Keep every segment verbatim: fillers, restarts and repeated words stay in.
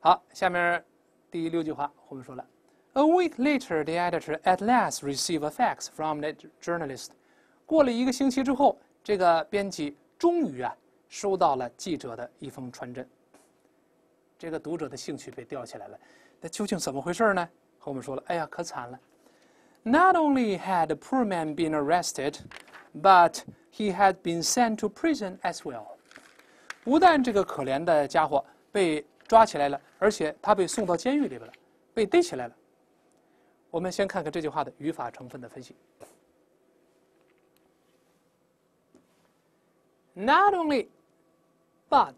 好，下面第六句话我们说了 ，A week later, the editor at last received a fax from the journalist。过了一个星期之后，这个编辑终于啊收到了记者的一封传真。这个读者的兴趣被吊起来了，那究竟怎么回事呢？后面说了，哎呀，可惨了。Not only had the poor man been arrested, but he had been sent to prison as well。不但这个可怜的家伙被抓起来了，而且他被送到监狱里边了，被逮起来了。我们先看看这句话的语法成分的分析。Not only, but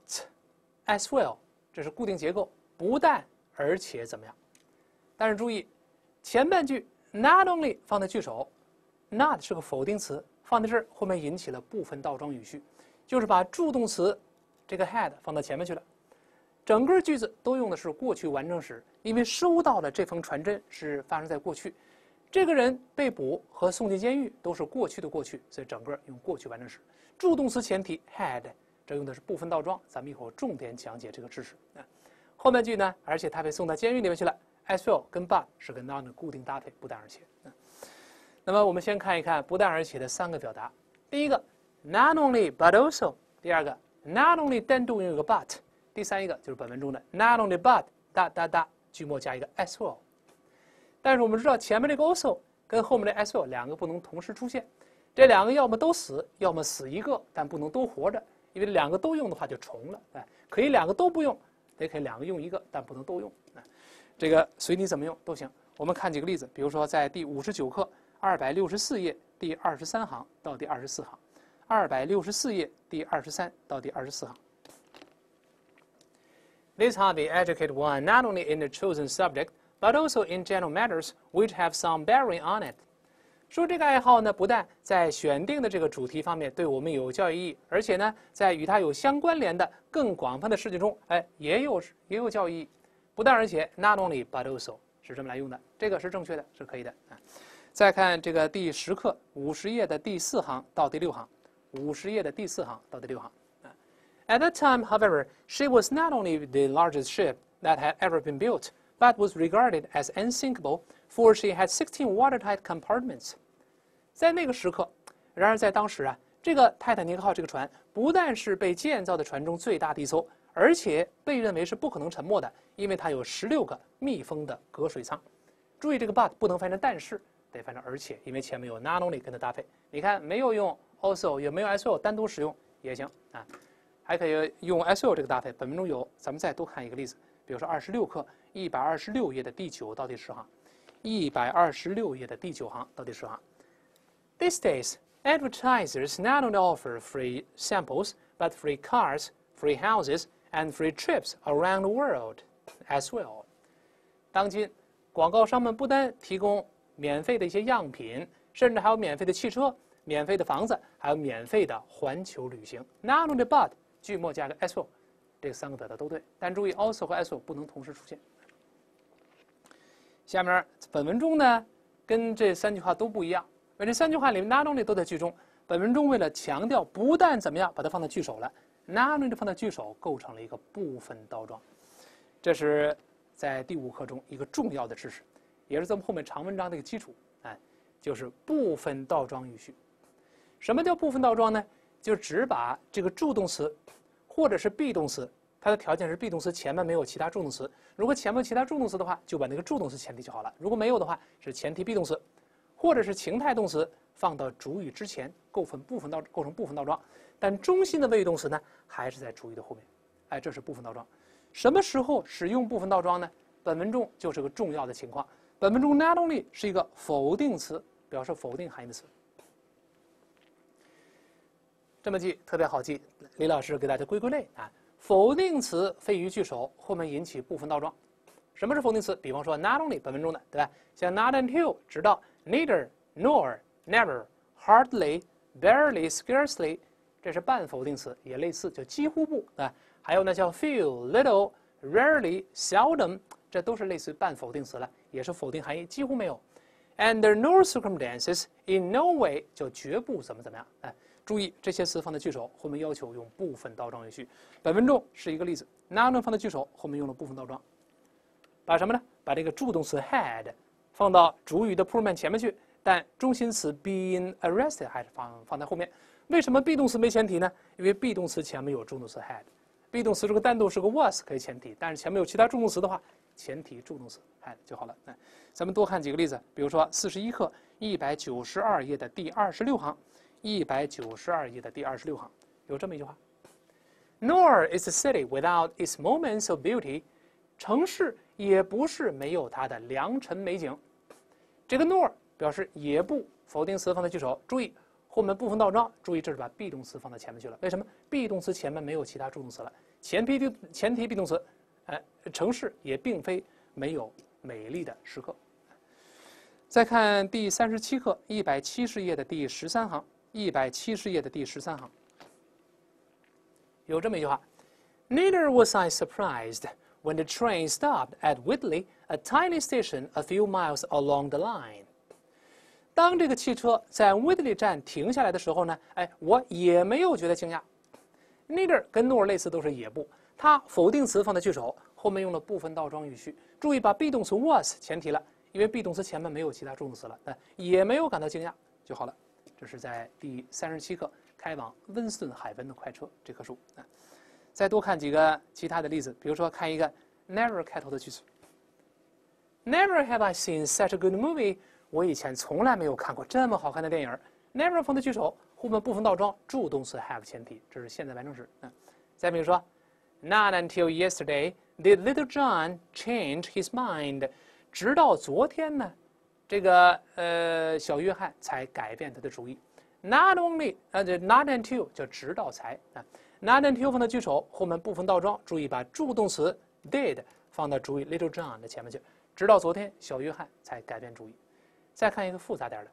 as well， 这是固定结构，不但而且怎么样？但是注意，前半句 not only 放在句首 ，not 是个否定词，放在这儿后面引起了部分倒装语序，就是把助动词这个 had 放到前面去了。整个句子都用的是过去完整时，因为收到了这封传真是发生在过去，这个人被捕和送进监狱都是过去的过去，所以整个用过去完整时。助动词前提 had， 这用的是部分倒装，咱们一会儿重点讲解这个知识。后半句呢，而且他被送到监狱里面去了 ，as well 跟 but 是跟 not 的固定搭配，不但而且。那么我们先看一看不但而且的三个表达。第一个 not only but also， 第二个 not only 单独用一个 but， 第三一个就是本文中的 not only but 哒哒哒，句末加一个 as well。但是我们知道前面这个 also 跟后面的 as well 两个不能同时出现，这两个要么都死，要么死一个，但不能都活着，因为两个都用的话就重了。哎，可以两个都不用，也可以两个用一个，但不能都用。哎，这个随你怎么用都行。我们看几个例子，比如说在第五十九课二百六十四页第二十三行到第二十四行，二百六十四页第二十三到第二十四行。This hobby educates one not only in the chosen subject, but also in general matters which have some bearing on it。说这个爱好呢，不但在选定的这个主题方面对我们有教育意义，而且呢，在与它有相关联的更广泛的事情中，哎，也有也有教育意义。不但而且 ，not only but also 是这么来用的，这个是正确的，是可以的啊。再看这个第十课五十页的第四行到第六行，五十页的第四行到第六行。At that time, however, she was not only the largest ship that had ever been built, but was regarded as unsinkable, for she had sixteen watertight compartments. 在那个时刻，然而在当时啊，这个泰坦尼克号这个船不但是被建造的船中最大的一艘，而且被认为是不可能沉没的，因为它有十六个密封的隔水舱。注意这个 but 不能翻成但是，得翻成而且，因为前面有 not only 跟它搭配。你看没有用 also， 也没有 as well 单独使用也行啊，还可以用 as well 这个搭配。本文中有，咱们再多看一个例子，比如说二十六课一百二十六页的第九到第十行，一百二十六页的第九行到第十行。These days, advertisers not only offer free samples, but free cars, free houses, and free trips around the world as well. 当今，广告商们不单提供免费的一些样品，甚至还有免费的汽车、免费的房子，还有免费的环球旅行。Not only but 句末加个 as well， 这三个表达都对，但注意 also 和 as well 不能同时出现。下面本文中呢，跟这三句话都不一样。因为这三句话里面 not only 都在句中，本文中为了强调不但怎么样，把它放到句首了 ，not only 放到句首构成了一个部分倒装，这是在第五课中一个重要的知识，也是咱们后面长文章的一个基础。哎，就是部分倒装语序。什么叫部分倒装呢？就只把这个助动词或者是 be 动词，它的条件是 be 动词前面没有其他助动词。如果前面有其他助动词的话，就把那个助动词前提就好了；如果没有的话，是前提 be 动词。或者是情态动词放到主语之前，构成部分倒构成部分倒装，但中心的谓语动词呢，还是在主语的后面。哎，这是部分倒装。什么时候使用部分倒装呢？本文中就是个重要的情况。本文中 not only 是一个否定词，表示否定含义的词。这么记特别好记，李老师给大家归归类啊。否定词非于句首，后面引起部分倒装。什么是否定词？比方说 not only 本文中的，对吧？像 not until 直到。Neither, nor, never, hardly, barely, scarcely， 这是半否定词，也类似，就几乎不啊。还有呢，叫 few, little, rarely, seldom， 这都是类似于半否定词了，也是否定含义，几乎没有。Under no circumstances, in no way， 就绝不怎么怎么样。哎，注意这些词放在句首，后面要求用部分倒装语序。本文中是一个例子 ，not only 放在句首，后面用了部分倒装。 把什么呢？把这个助动词 had 放到主语的 pronoun 前面去，但中心词 being arrested 还是放放在后面。为什么 be 动词没前提呢？因为 be 动词前面有助动词 had。be 动词这个单独是个 was 可以前提，但是前面有其他助动词的话，前提助动词 had 就好了。那咱们多看几个例子，比如说四十一课一百九十二页的第二十六行，一百九十二页的第二十六行有这么一句话 ：Nor is the city without its moments of beauty。城市也不是没有它的良辰美景。这个 nor 表示也不，否定词放在句首，注意后面部分倒装，注意这是把 be 动词放在前面去了。为什么 be 动词前面没有其他助动词了？前提前提 be 动词，哎，城市也并非没有美丽的时刻。再看第三十七课一百七十页的第十三行，一百七十页的第十三行有这么一句话 ：Neither was I surprised when the train stopped at Whitley, a tiny station a few miles along the line。当这个汽车在 Whitley 站停下来的时候呢，哎，我也没有觉得惊讶。Neither 跟 nor 类似，都是也不，它否定词放在句首，后面用了部分倒装语序。注意把 be 动词 was 前提了，因为 be 动词前面没有其他助动词了，那也没有感到惊讶就好了。这是在第三十七课开往温斯顿海温的快车这棵树。啊，再多看几个其他的例子，比如说看一个 never 开头的句子 ：Never have I seen such a good movie。我以前从来没有看过这么好看的电影。Never 放在句首，后面部分倒装，助动词 have 前提，这是现在完成时。嗯，再比如说 ，Not until yesterday did little John change his mind。直到昨天呢，这个呃小约翰才改变他的主意。Not only 呃，这 not until 叫直到才啊。Not until 放在句首，后面部分倒装，注意把助动词 did 放到主语 little John 的前面去。直到昨天，小约翰才改变主意。再看一个复杂点的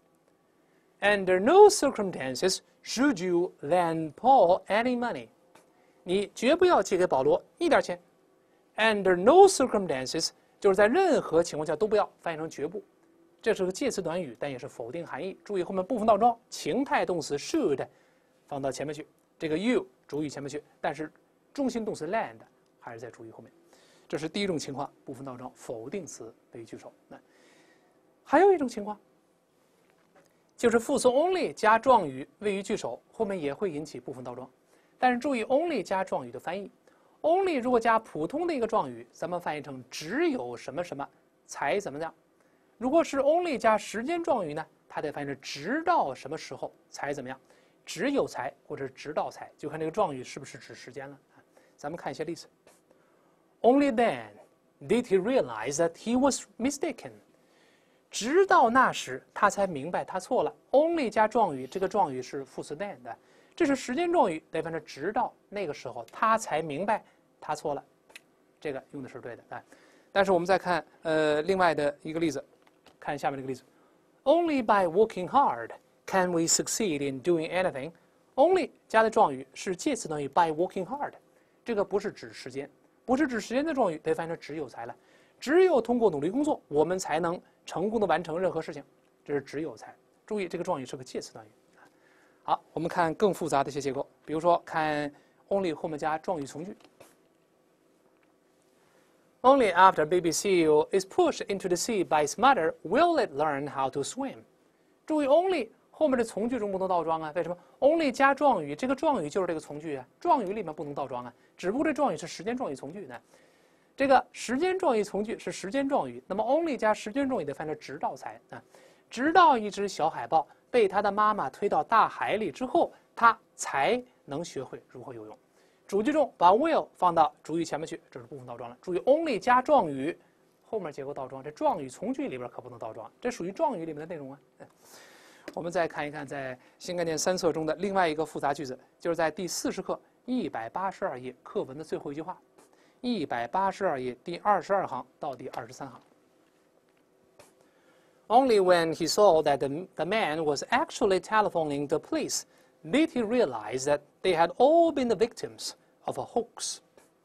，Under no circumstances should you lend Paul any money。你绝不要借给保罗一点钱。Under no circumstances 就是在任何情况下都不要，翻译成绝不。这是个介词短语，但也是否定含义。注意后面部分倒装，情态动词 should 放到前面去，这个 you 主语前面去，但是中心动词 lend 还是在主语后面。这是第一种情况，部分倒装，否定词为句首。那还有一种情况，就是复词 only 加状语位于句首，后面也会引起部分倒装。但是注意 only 加状语的翻译 ，only 如果加普通的一个状语，咱们翻译成只有什么什么才怎么样。如果是 only 加时间状语呢，它得翻译成直到什么时候才怎么样，只有才或者直到才，就看这个状语是不是指时间了。咱们看一些例子。Only then did he realize that he was mistaken。直到那时，他才明白他错了。Only 加状语，这个状语是副词 then 的，这是时间状语，得翻成直到那个时候，他才明白他错了。这个用的是对的啊。但是我们再看呃另外的一个例子，看下面这个例子 ：Only by working hard can we succeed in doing anything。Only 加的状语是介词短语 by working hard， 这个不是指时间，不是指时间的状语，得翻成只有才了。只有通过努力工作，我们才能成功的完成任何事情，这是只有才。注意，这个状语是个介词短语。好，我们看更复杂的一些结构，比如说看 only 后面加状语从句。Only after baby seal is pushed into the sea by its mother will it learn how to swim。注意 only 后面的从句中不能倒装啊，为什么 ？only 加状语，这个状语就是这个从句啊，状语里面不能倒装啊，只不过这状语是时间状语从句呢。这个时间状语从句是时间状语，那么 only 加时间状语得翻成直到才啊，直到一只小海豹被他的妈妈推到大海里之后，他才能学会如何游泳。主句中把 will 放到主语前面去，这是部分倒装了。注意 only 加状语，后面结构倒装，这状语从句里边可不能倒装，这属于状语里面的内容啊。我们再看一看在新概念三册中的另外一个复杂句子，就是在第四十课一百八十二页课文的最后一句话。一百八十二页第二十二行到第二十三行。Only when he saw that the, the man was actually telephoning the police did he realize that they had all been the victims of a hoax.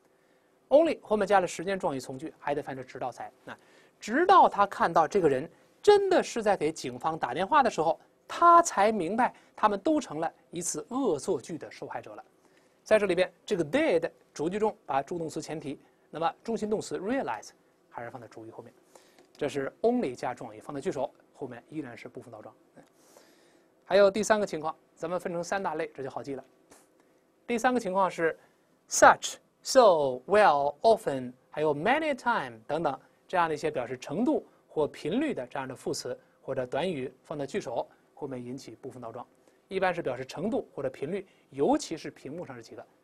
Only 后面加了时间状语从句，还得翻成直到才。那直到他看到这个人真的是在给警方打电话的时候，他才明白他们都成了一次恶作剧的受害者了。在这里边，这个 did 主句中把助动词前提，那么中心动词 realize 还是放在主语后面。这是 only 加状语放在句首后面依然是部分倒装。还有第三个情况，咱们分成三大类，这就好记了。第三个情况是 such、so、well、often， 还有 many time 等等这样的一些表示程度或频率的这样的副词或者短语放在句首后面引起部分倒装，一般是表示程度或者频率，尤其是屏幕上这几个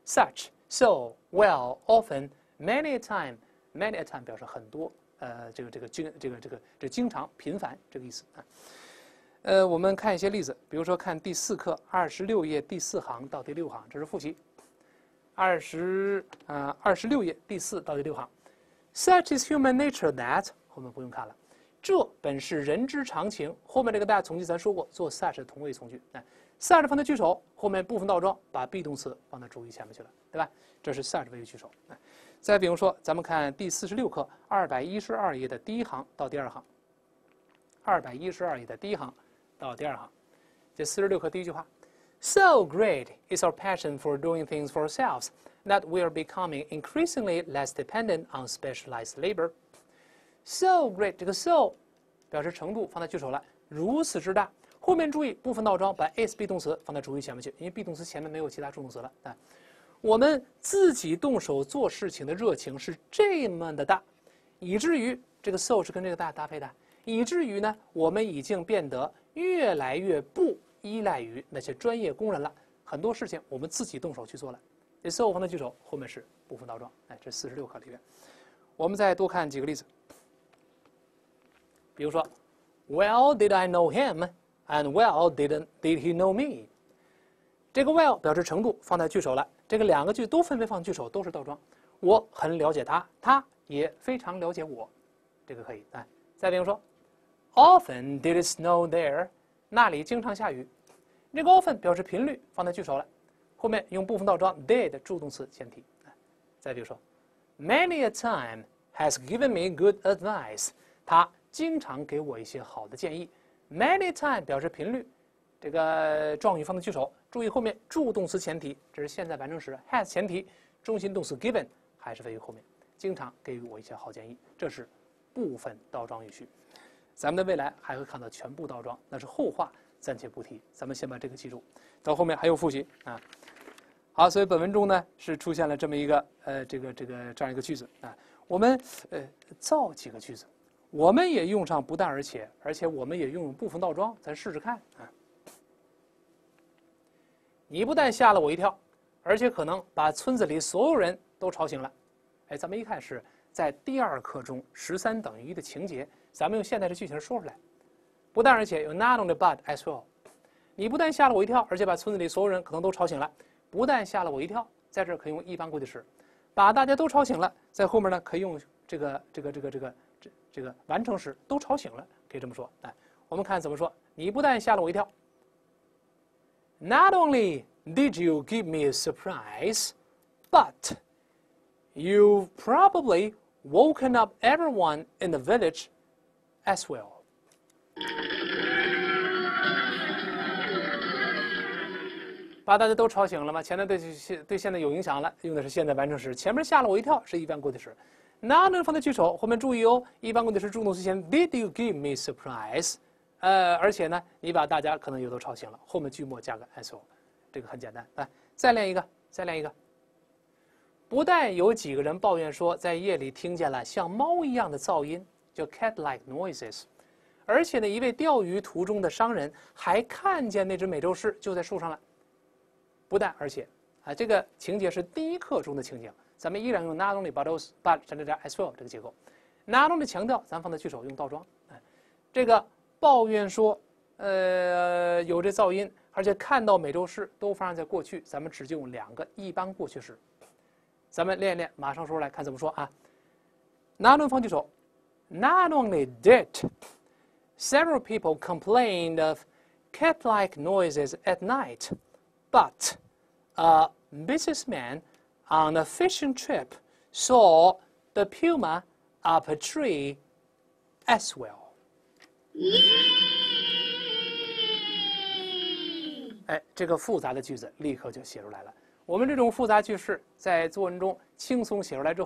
such、so、well、often、many time。many a time 表示很多，呃，这个这个经这个这个这经常频繁这个意思啊。呃，我们看一些例子，比如说看第四课二十六页第四行到第六行，这是复习。二十啊二十六页第四到第六行 ，Such is human nature that 后面不用看了，这本是人之常情。后面这个大家从句咱说过，做 such 的同位从句，哎 ，such 放在句首，后面部分倒装，把 be 动词放在主语前面去了，对吧？这是 such 为句首。哎，再比如说，咱们看第四十六课二百一十二页的第一行到第二行。二百一十二页的第一行到第二行，这四十六课第一句话 ：So great is our passion for doing things for ourselves that we are becoming increasingly less dependent on specialized labor. So great， 这个 so 表示程度放在句首了，如此之大。后面注意部分倒装，把 is be 动词放在主语前面去，因为 be 动词前面没有其他助动词了啊。我们自己动手做事情的热情是这么的大，以至于这个 so 是跟这个大搭配的，以至于呢，我们已经变得越来越不依赖于那些专业工人了，很多事情我们自己动手去做了。这 so 放在句首后面是部分倒装，哎，这四十六课里面，我们再多看几个例子，比如说 ，Well did I know him, and well didn't did he know me？ 这个 well 表示程度放在句首了。这个两个句都分别放句首，都是倒装。我很了解他，他也非常了解我，这个可以。哎，再比如说 ，Often did it snow there？ 那里经常下雨。这个 often 表示频率，放在句首了，后面用部分倒装 did 助动词前提。再比如说 ，Many a time has given me good advice。他经常给我一些好的建议。Many time 表示频率。这个状语放在句首，注意后面助动词前提，这是现在完成时 has 前提，中心动词 given 还是位于后面，经常给予我一些好建议，这是部分倒装语序。咱们的未来还会看到全部倒装，那是后话，暂且不提。咱们先把这个记住，到后面还有复习啊。好，所以本文中呢是出现了这么一个呃这个这个这样一个句子啊，我们呃造几个句子，我们也用上不但而且，而且我们也用部分倒装，咱试试看啊。你不但吓了我一跳，而且可能把村子里所有人都吵醒了。哎，咱们一看是在第二课中十三等于一的情节，咱们用现在的剧情说出来。不但而且有 not only but as well。你不但吓了我一跳，而且把村子里所有人可能都吵醒了。不但吓了我一跳，在这儿可以用一般过去时，把大家都吵醒了。在后面呢，可以用这个这个这个这个这这个完成时都吵醒了，可以这么说。哎，我们看怎么说。你不但吓了我一跳。Not only did you give me a surprise, but you've probably woken up everyone in the village as well. 把大家都吵醒了吗？前面对对现在有影响了，用的是现在完成时。前面吓了我一跳是一般过去时。Not only 放在句首，后面注意哦，一般过去时助动词前 Did you give me surprise？呃，而且呢，你把大家可能也都吵醒了，后面句末加个 as well， 这个很简单。来，再练一个，再练一个。不但有几个人抱怨说，在夜里听见了像猫一样的噪音，叫 cat-like noises， 而且呢，一位钓鱼途中的商人还看见那只美洲狮就在树上了。不但而且，啊，这个情节是第一课中的情景，咱们依然用 not only but also but 甚至加 as well 这个结构。not only 强调，咱放在句首用倒装，哎，这个。抱怨说，呃，有这噪音，而且看到美洲狮都发生在过去，咱们只就用两个一般过去时。咱们练一练，马上说出来看怎么说啊。Not only 放句首 ，Not only did several people complain of cat-like noises at night, but a businessman on a fishing trip saw the puma up a tree as well. 哎，这个复杂的句子立刻就写出来了。我们这种复杂句式在作文中轻松写出来之后，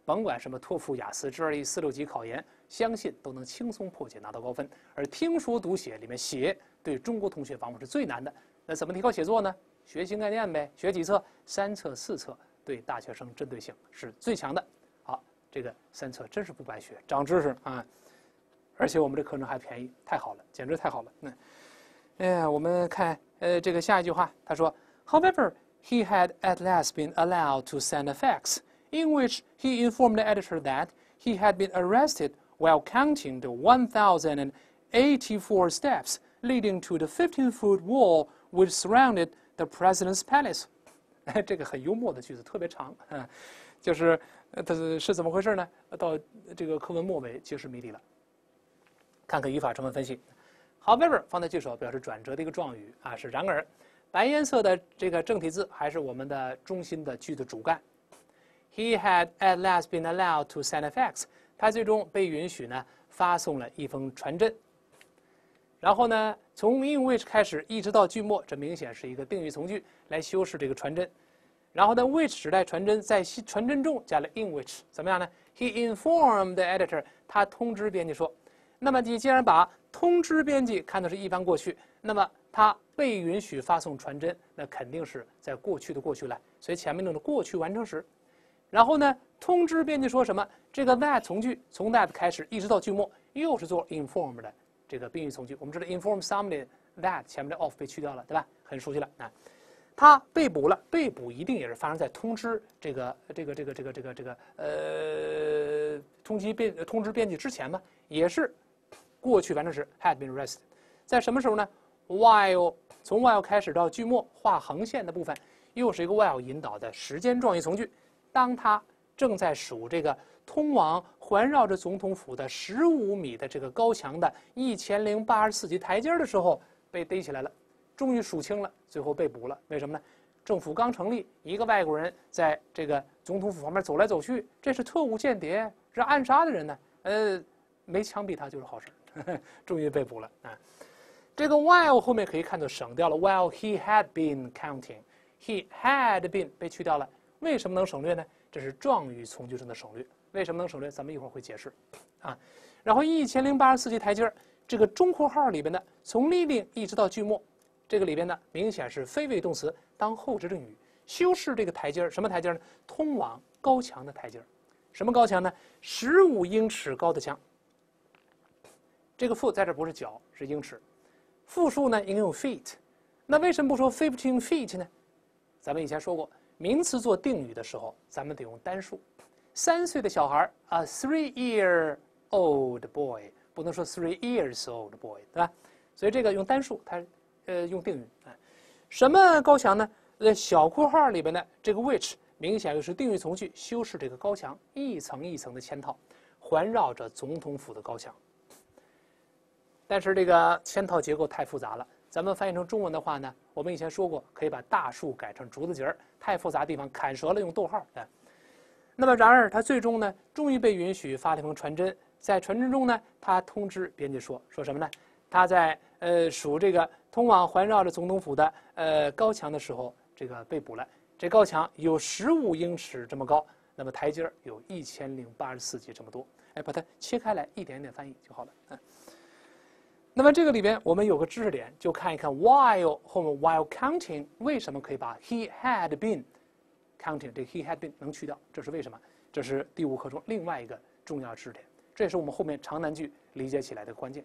甭管什么托福、雅思、G R E 四六级考研，相信都能轻松破解拿到高分。而听说读写里面写对中国同学往往是最难的。那怎么提高写作呢？学新概念呗，学几册？三册、四册，对大学生针对性是最强的。好，这个三册真是不白学，长知识啊！而且我们这课程还便宜，太好了，简直太好了。那，哎呀，我们看呃这个下一句话，他说 ，However, he had at last been allowed to send a fax, in which he informed the editor that he had been arrested while counting the one thousand eighty-four steps leading to the fifteen-foot wall which surrounded the president's palace. 这个很幽默的句子，特别长，啊、就是它是是怎么回事呢？到这个课文末尾揭示谜底了。看看语法成分分析。However 放在句首表示转折的一个状语啊，是然而。白颜色的这个正体字还是我们的中心的句的主干。He had at last been allowed to send a fax. 他最终被允许呢发送了一封传真。然后呢，从 in which 开始一直到句末，这明显是一个定语从句来修饰这个传真。然后呢 ，which 指代传真，在传真中加了 in which， 怎么样呢 ？He informed the editor. 他通知编辑说。那么你既然把通知编辑看作是一般过去，那么他被允许发送传真，那肯定是在过去的过去来，所以前面用的过去完成时。然后呢，通知编辑说什么？这个 that 从句从 that 开始一直到句末，又是做 inform 的这个宾语从句。我们知道 inform somebody that 前面的 of 被去掉了，对吧？很熟悉了啊。他被捕了，被捕一定也是发生在通知这个这个这个这个这个这个呃通知编通知编辑之前嘛，也是过去完成时 had been arrested。在什么时候呢 ？while 从 while 开始到句末画横线的部分，又是一个 while 引导的时间状语从句。当他正在数这个通往环绕着总统府的十五米的这个高墙的一千零八十四级台阶的时候，被逮起来了。终于数清了，最后被捕了。为什么呢？政府刚成立，一个外国人在这个总统府旁边走来走去，这是特务间谍，是暗杀的人呢。呃，没枪毙他就是好事。终于被捕了啊！这个 while 后面可以看作省掉了 while he had been counting，he had been 被去掉了。为什么能省略呢？这是状语从句中的省略。为什么能省略？咱们一会儿会解释啊。然后一千零八十四级台阶，这个中括号里边的从 leading 一直到句末。这个里边呢，明显是非谓动词当后置定语，修饰这个台阶儿。什么台阶呢？通往高墙的台阶儿。什么高墙呢？十五英尺高的墙。这个 foot 在这不是脚，是英尺。复数呢应该用 feet。那为什么不说 fifteen feet 呢？咱们以前说过，名词做定语的时候，咱们得用单数。三岁的小孩啊 ，three year old boy， 不能说 three years old boy， 对吧？所以这个用单数，它。呃，用定语啊，什么高墙呢？呃，小括号里边的这个 which 明显又是定语从句，修饰这个高墙，一层一层的嵌套，环绕着总统府的高墙。但是这个嵌套结构太复杂了，咱们翻译成中文的话呢，我们以前说过，可以把大树改成竹子节儿，太复杂的地方砍折了用逗号啊。那么然而他最终呢，终于被允许发了一封传真，在传真中呢，他通知编辑说说什么呢？他在呃数这个通往环绕着总统府的呃高墙的时候，这个被捕了。这高墙有十五英尺这么高，那么台阶有一千零八十四级这么多。哎，把它切开来，一点点翻译就好了。嗯。那么这个里边我们有个知识点，就看一看 while 后面 while counting 为什么可以把 he had been counting 这个 he had been 能去掉？这是为什么？这是第五课中另外一个重要知识点，这也是我们后面长难句理解起来的关键。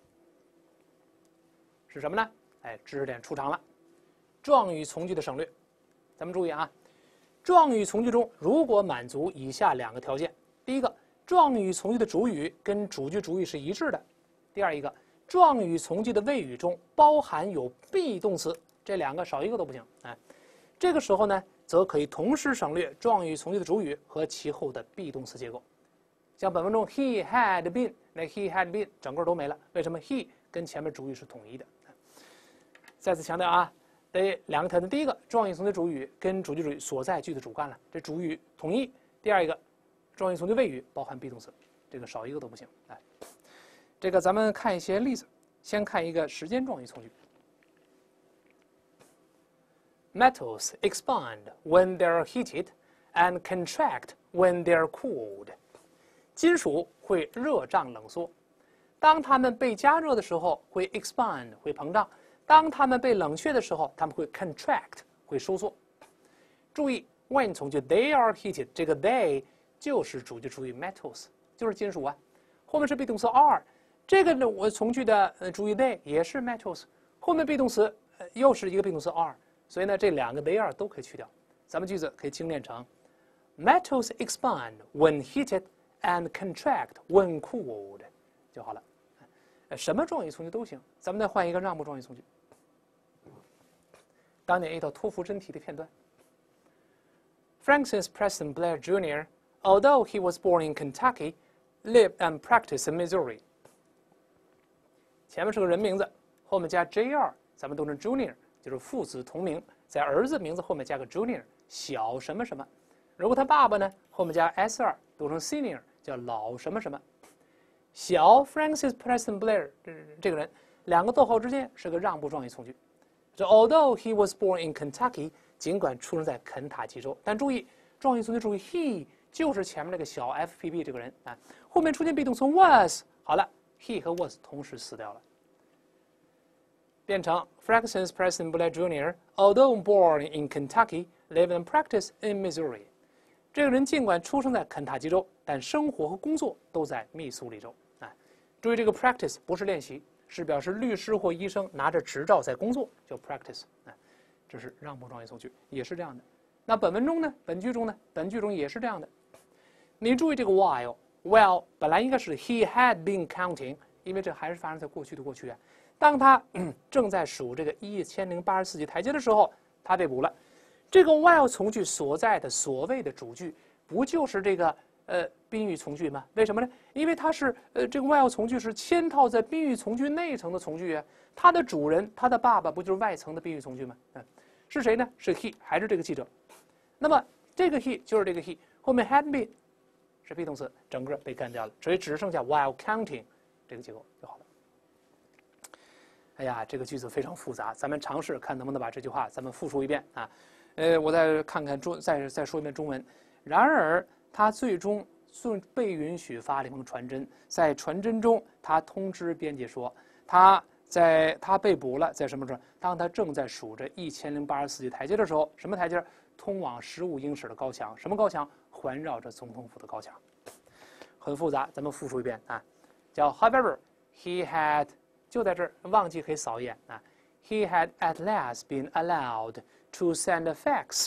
是什么呢？哎，知识点出场了，状语从句的省略。咱们注意啊，状语从句中如果满足以下两个条件：第一个，状语从句的主语跟主句主语是一致的；第二一个，状语从句的谓语中包含有 be 动词，这两个少一个都不行。哎，这个时候呢，则可以同时省略状语从句的主语和其后的 be 动词结构。像本文中 he had been， 那 he had been 整个都没了，为什么 he 跟前面主语是统一的？再次强调啊，得两个条件：第一个，状语从句主语跟主句主语所在句的主干了，这主语统一；第二一个，状语从句谓语包含 be 动词，这个少一个都不行。哎，这个咱们看一些例子，先看一个时间状语从句。Metals expand when they are heated and contract when they're cooled。金属会热胀冷缩，当它们被加热的时候会 expand 会膨胀，当它们被冷却的时候，它们会 contract 会收缩。注意 when 从句 they are heated， 这个 they 就是主句主语 metals， 就是金属啊。后面是 be 动词 are， 这个呢我从句的呃主语 they 也是 metals， 后面 be 动词、呃、又是一个 be 动词 are， 所以呢这两个 they are 都可以去掉。咱们句子可以精炼成 metals expand when heated and contract when cooled 就好了。什么状语从句都行，咱们再换一个让步状语从句。当年一道托福真题的片段 Francis Preston Blair Junior, although he was born in Kentucky, lived and practiced in Missouri。 前面是个人名字，后面加 J R， 咱们读成 Junior， 就是父子同名，在儿子名字后面加个 Junior， 小什么什么。如果他爸爸呢，后面加 S 二， 读成 Senior， 叫老什么什么。小 Francis Preston Blair 这个人，两个逗号之间是个让步状语从句。这 although he was born in Kentucky， 尽管出生在肯塔基州，但注意状语从句注意 he 就是前面那个小 F P B 这个人啊，后面出现 be 动词 was， 好了 he 和 was 同时死掉了，变成 Francis Preston Blair Junior although born in Kentucky, lived and practiced in Missouri。这个人尽管出生在肯塔基州，但生活和工作都在密苏里州。啊，注意这个 practice 不是练习，是表示律师或医生拿着执照在工作，叫 practice。啊，这是让步状语从句，也是这样的。那本文中呢，本句中呢，本句中也是这样的。你注意这个 while， well 本来应该是 he had been counting， 因为这还是发生在过去的过去啊。当他、嗯、正在数这个一千零八十四级台阶的时候，他被捕了。这个 while 从句所在的所谓的主句，不就是这个呃宾语从句吗？为什么呢？因为它是呃这个 while 从句是嵌套在宾语从句内层的从句啊。它的主人，他的爸爸不就是外层的宾语从句吗？嗯，是谁呢？是 he， 还是这个记者？那么这个 he 就是这个 he， 后面 had been 是 be 动词，整个被干掉了，所以只剩下 while counting 这个结构就好了。哎呀，这个句子非常复杂，咱们尝试看能不能把这句话咱们复述一遍啊。呃，我再看看中，再再说一遍中文。然而，他最终被允许发了一封传真，在传真中，他通知编辑说，他在他被捕了，在什么时候？当他正在数着一千零八十四级台阶的时候，什么台阶？通往十五英尺的高墙，什么高墙？环绕着总统府的高墙，很复杂，咱们复述一遍啊，叫 However, he had 就在这儿，忘记可以扫一眼啊。He had at last been allowed to send a fax,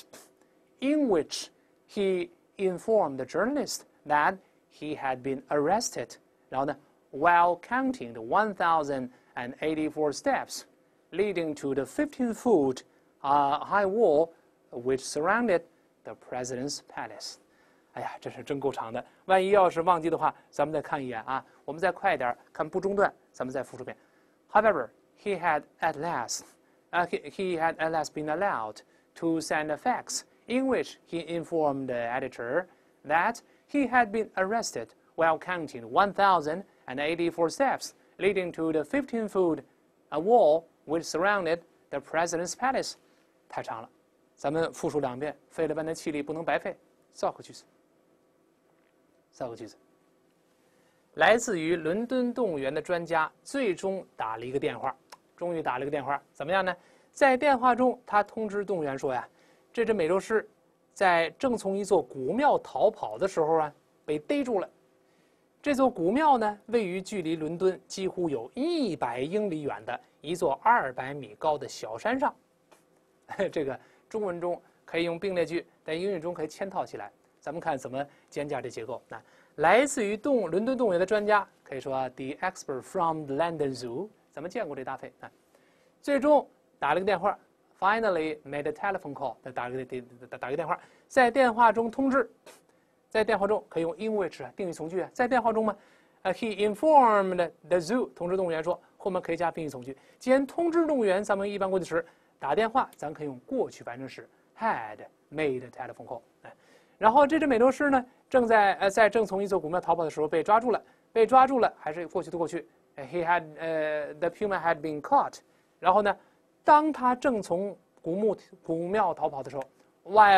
in which he informed the journalist that he had been arrested. 然后呢 while counting the one thousand eighty-four steps leading to the fifteen foot uh, high wall which surrounded the president's palace. 哎呀，这是真够长的。万一要是忘记的话，咱们再看一眼啊。我们再快一点，看不中断，咱们再复述遍。However, he had at last, uh, he, he had at last been allowed to send a fax in which he informed the editor that he had been arrested while counting one thousand eighty-four steps leading to the fifteen foot wall which surrounded the president's palace. 太长了，咱们复述两遍，费了半天气力不能白费。造个句子，造个句子。来自于伦敦动物园的专家最终打了一个电话，终于打了一个电话，怎么样呢？在电话中，他通知动物园说呀，这只美洲狮在正从一座古庙逃跑的时候啊，被逮住了。这座古庙呢，位于距离伦敦几乎有一百英里远的一座二百米高的小山上。这个中文中可以用并列句，在英语中可以嵌套起来。咱们看怎么兼加这结构。那来自于动伦敦动物园的专家，可以说 the expert from the London Zoo。咱们见过这搭配啊。最终打了个电话 ，finally made a telephone call， 打了个打打个电话，在电话中通知，在电话中可以用 in which 定语从句啊，在电话中嘛，呃 he informed the zoo 通知动物园说，后面可以加宾语从句。既然通知动物园，咱们一般过去时打电话，咱可以用过去完成时 had made a telephone call。然后这只美洲狮呢，正在呃在正从一座古庙逃跑的时候被抓住了，被抓住了还是过去的过去 ，he had 呃、uh, the puma had been caught。然后呢，当他正从古墓古庙逃跑的时候 ，while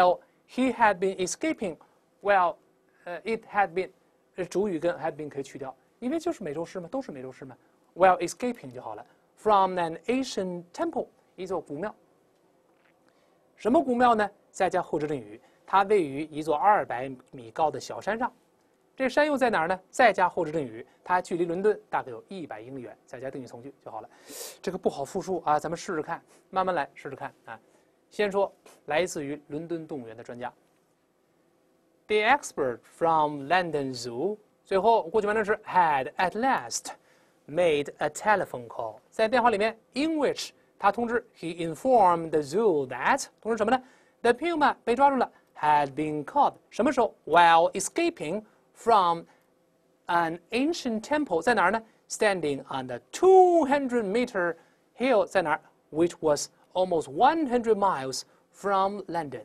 he had been escaping. Well, 呃、uh, it had been， 主语跟 had been 可以去掉，因为就是美洲狮嘛，都是美洲狮嘛。While escaping 就好了。From an ancient temple， 一座古庙。什么古庙呢？再加后置定语，它位于一座二百米高的小山上。这山又在哪儿呢？再加后置定语，它距离伦敦大概有一百英里远，再加定语从句就好了。这个不好复述啊，咱们试试看，慢慢来，试试看啊。先说来自于伦敦动物园的专家 ，The expert from London Zoo。最后过去完成时 had at last made a telephone call， 在电话里面 ，in which 他通知 he informed the zoo that 通知什么呢 ？The puma 被抓住了 ，had been caught 什么时候 ？While escaping from an ancient temple 在哪儿呢 ？Standing on the two hundred meter hill 在哪儿 ？Which was almost one hundred miles from London。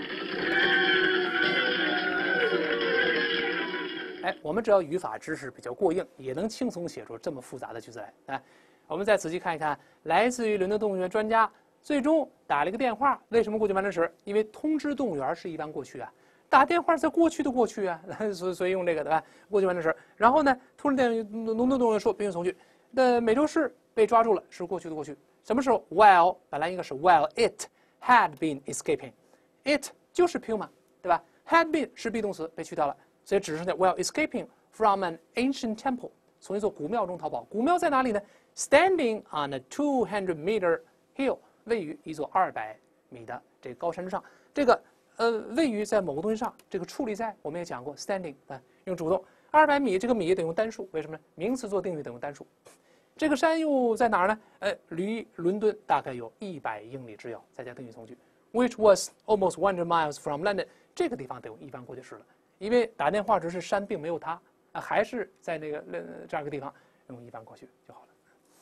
哎，我们只要语法知识比较过硬，也能轻松写出这么复杂的句子来。啊，我们再仔细看一看，来自于伦敦动物园专家最终打了一个电话。为什么过去完成时？因为通知动物园是一般过去啊，打电话在过去的过去啊，所以所以用这个对吧？过去完成时。然后呢，通知电伦敦动物园说宾语从句，的美洲狮被抓住了是过去的过去。什么时候 ？While 本来应该是 while it had been escaping，it 就是 puma 对吧 ？had been 是 be 动词被去掉了。所以只剩下 while escaping from an ancient temple， 从一座古庙中逃跑。古庙在哪里呢 ？Standing on a two hundred meter hill， 位于一座二百米的这个高山之上。这个呃，位于在某个东西上，这个矗立在我们也讲过 ，standing 啊，用主动。二百米这个米得用单数，为什么呢？名词做定语得用单数。这个山又在哪儿呢？呃，离伦敦大概有一百英里之遥，再加定语从句 ，which was almost one hundred miles from London。这个地方得用一般过去式了。因为打电话只是山，并没有它啊，还是在那个呃这样一个地方用一般过去就好了。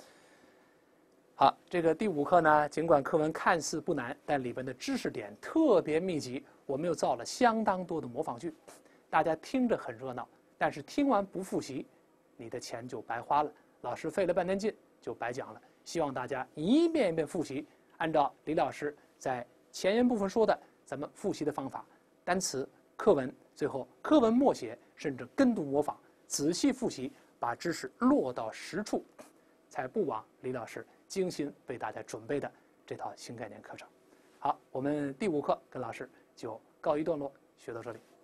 好，这个第五课呢，尽管课文看似不难，但里边的知识点特别密集，我们又造了相当多的模仿句，大家听着很热闹，但是听完不复习，你的钱就白花了，老师费了半天劲就白讲了。希望大家一遍一遍复习，按照李老师在前言部分说的咱们复习的方法，单词、课文。最后，课文默写，甚至跟读模仿，仔细复习，把知识落到实处，才不枉李老师精心为大家准备的这套新概念课程。好，我们第五课跟老师就告一段落，学到这里。